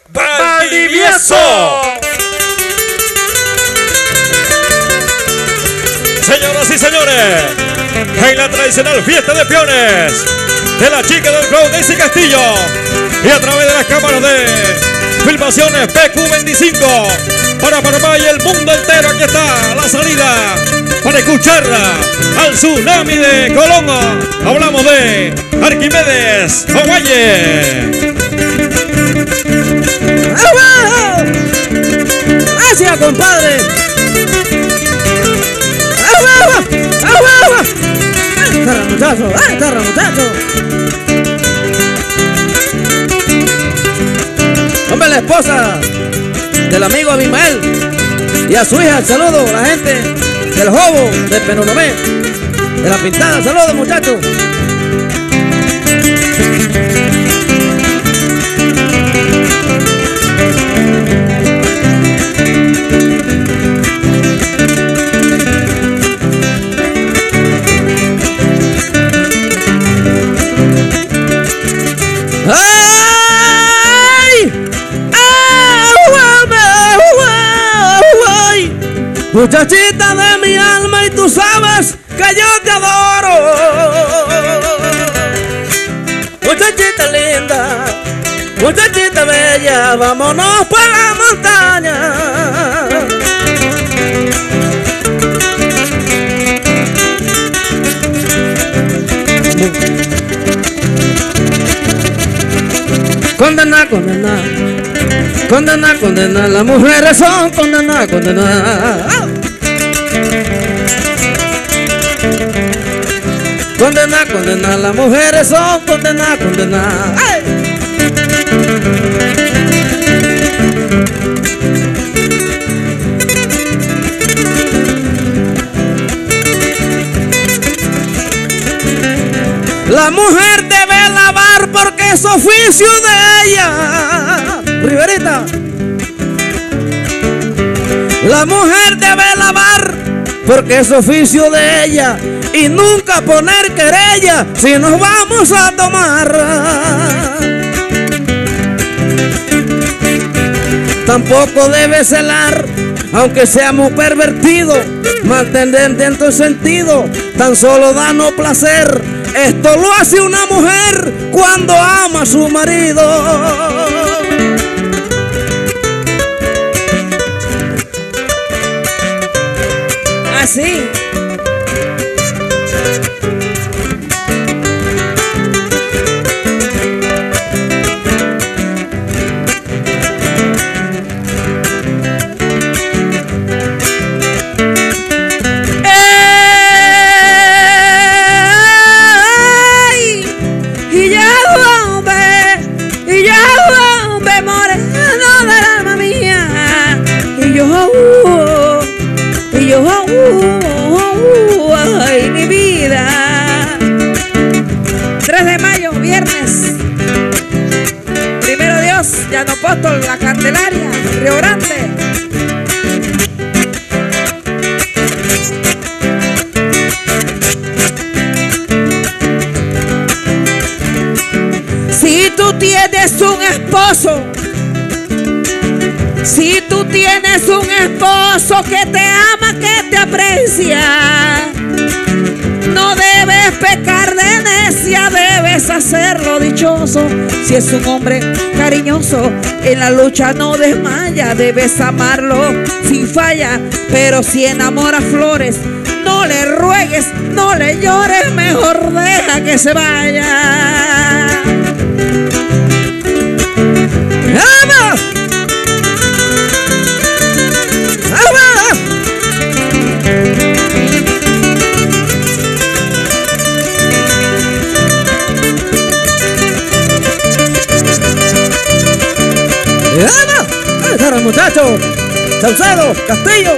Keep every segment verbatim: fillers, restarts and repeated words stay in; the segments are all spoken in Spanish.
Valdivieso. Señoras y señores, en la tradicional fiesta de peones de la chica del flow Daisy Castillo y a través de las cámaras de filmaciones P Q veinticinco para Panamá y el mundo entero, aquí está la salida para escuchar al tsunami de Colón. Hablamos de Arquimedes Ovalle. Gracias, compadre. Tarra, muchacho, ay, tarra, muchacho. Hombre, la esposa del amigo Abimael y a su hija, el saludo a la gente del Jobo, de Penonomé, de la Pintada, saludos, muchachos. ¡Ay! ¡Ay! Muchachita de mi alma, y tú sabes que yo te adoro. Muchachita linda, muchachita bella, vámonos para la montaña. Condena, condena, condena, condena, las mujeres son condenadas, condenadas. Condena, condena, las mujeres son condenadas, condenadas. ¡Ay! La mujer debe lavar porque es oficio de ella. Riverita. La mujer debe lavar porque es oficio de ella y nunca poner querella si nos vamos a tomar. Tampoco debe celar, aunque seamos pervertidos, mantener dentro el sentido, tan solo danos placer. Esto lo hace una mujer cuando ama a su marido. Así. Y yo, uh, uh, uh, ay, mi vida. tres de mayo, viernes. Primero Dios, Llano Apóstol, La Candelaria, Río Grande. Si tú tienes un esposo, si tú tienes un esposo que te ama, que te aprecia, no debes pecar de necia, debes hacerlo dichoso. Si es un hombre cariñoso, en la lucha no desmaya, debes amarlo sin falla. Pero si enamora flores, no le ruegues, no le llores, mejor deja que se vaya. ¡Vamos! ¡Vamos! Muchachos, Saucedo, Castillo.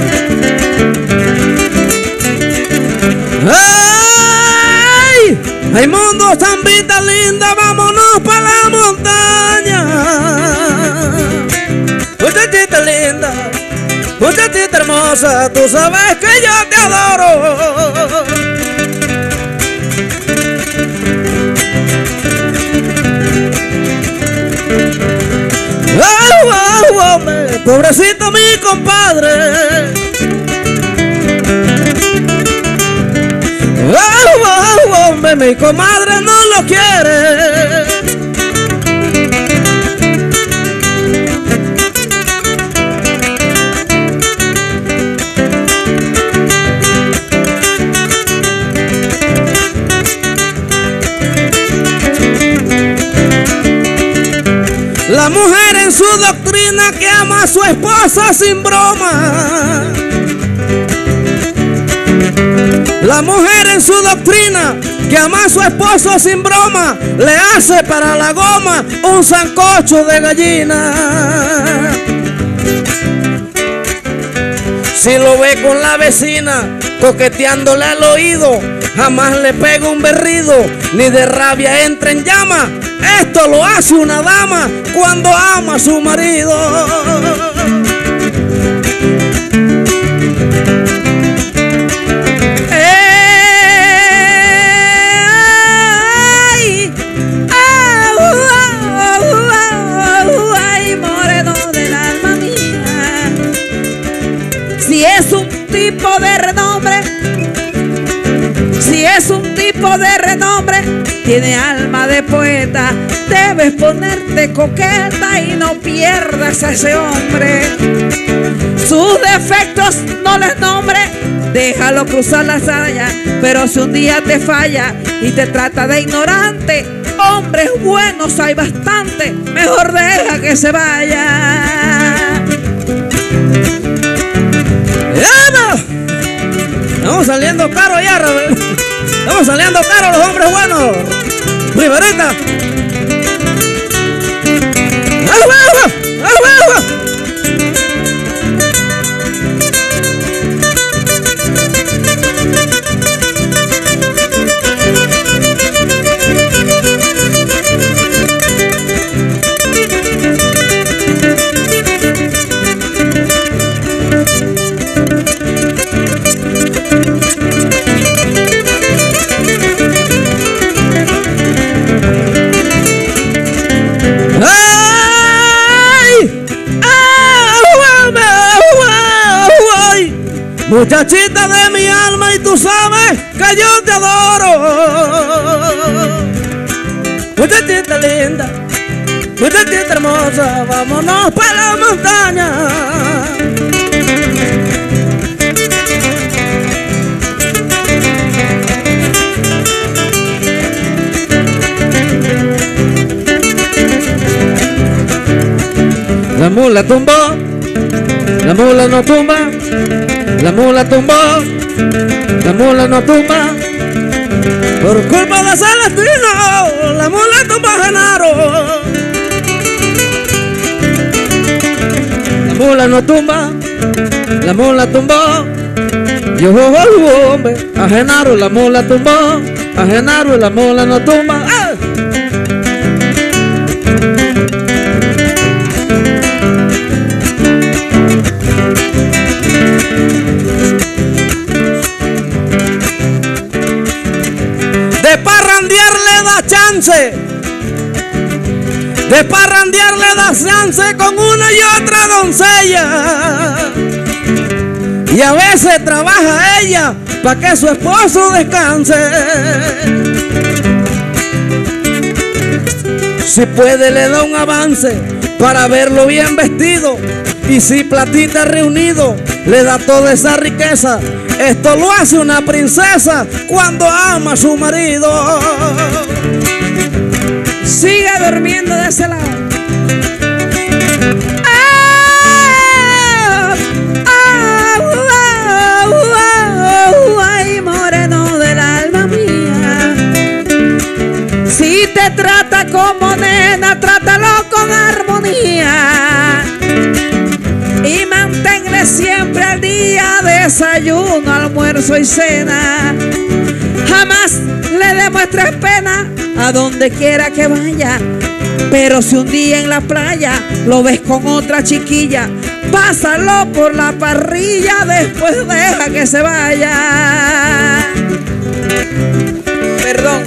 ¡Ay! Hay mundo, zambita linda, vámonos para la montaña. Muchachita linda, muchachita hermosa, tú sabes que yo te adoro. Oh, oh, oh, hombre, pobrecito mi compadre. Oh, oh, hombre, mi comadre no lo quiere. La mujer en su doctrina que ama a su esposa sin broma. La mujer en su doctrina que ama a su esposo sin broma, le hace para la goma un sancocho de gallina. Si lo ve con la vecina coqueteándole al oído, jamás le pega un berrido, ni de rabia entra en llama. Esto lo hace una dama cuando ama a su marido. Ay, au, au, au, ay, moreno del alma mía. Si es un tipo de renombre, si es un tipo de renombre, tiene alma de poeta, debes ponerte coqueta y no pierdas a ese hombre. Sus defectos no les nombre, déjalo cruzar la raya. Pero si un día te falla y te trata de ignorante, hombres buenos hay bastante, mejor deja que se vaya. ¡Vamos! Estamos saliendo caro ya, Robert. Estamos saliendo caro los hombres buenos. Riverita. ¡Agua, agua! ¡Agua, agua! Muchachita de mi alma, y tú sabes que yo te adoro. Muchachita linda, muchachita hermosa, vámonos para la montaña. La mula tumbó, la mula no tumba. La mula tumbó, la mula no tumba. Por culpa de Celestino, la mula tumbó a Genaro. La mula no tumba, la mula tumbó. Yo, oh, oh, hombre, a Genaro la mula tumbó, a Genaro la mula no tumba. ¡Ah! De parrandear le da chance, de parrandear le da chance con una y otra doncella. Y a veces trabaja ella para que su esposo descanse. Si puede le da un avance para verlo bien vestido, y si platita reunido le da toda esa riqueza. Esto lo hace una princesa cuando ama a su marido. Sigue durmiendo de ese lado. Ah, ah, ah, ah, ay, moreno del alma mía. Si te trata como nena, trátalo con armonía. Y manténle siempre al día desayuno, almuerzo y cena. Jamás le dé muestres pena a donde quiera que vaya. Pero si un día en la playa lo ves con otra chiquilla, pásalo por la parrilla, después deja que se vaya. Perdón.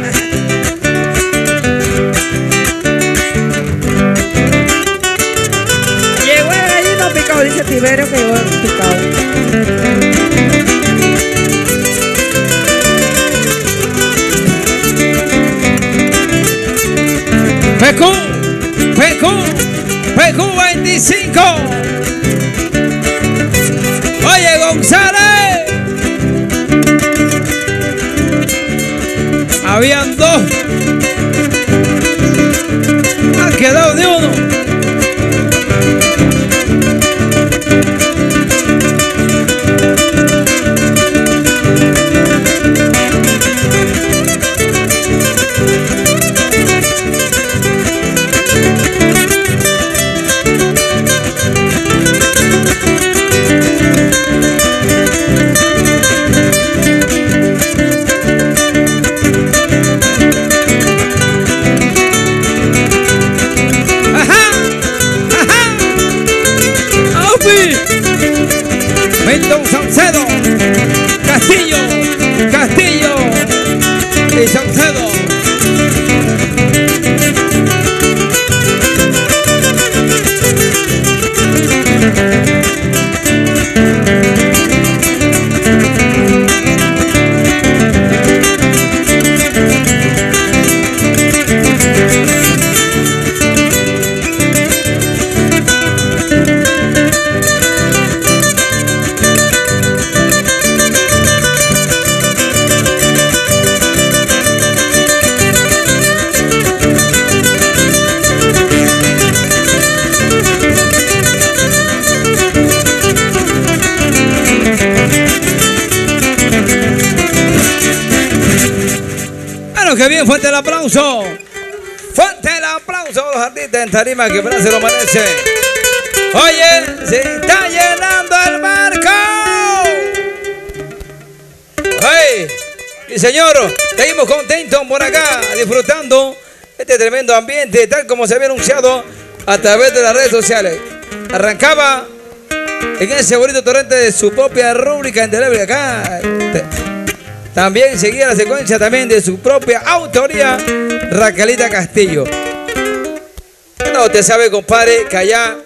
Llegó el gallino picado, dice Tiberio que llegó el picado. P Q, P Q, P Q veinticinco. Oye, González. Habían dos. Ha quedado de uno. Milton Saucedo, Castillo, Castillo y Saucedo. Que bien, fuerte el aplauso. Fuerte el aplauso a los artistas en tarima que se lo merece. Oye, se está llenando el marco. Hey, mi señor, seguimos contentos por acá, disfrutando este tremendo ambiente, tal como se había anunciado a través de las redes sociales. Arrancaba en ese bonito torrente de su propia rúbrica indeleble acá. También seguía la secuencia también de su propia autoría, Raquelita Castillo. No, usted sabe, compadre, que allá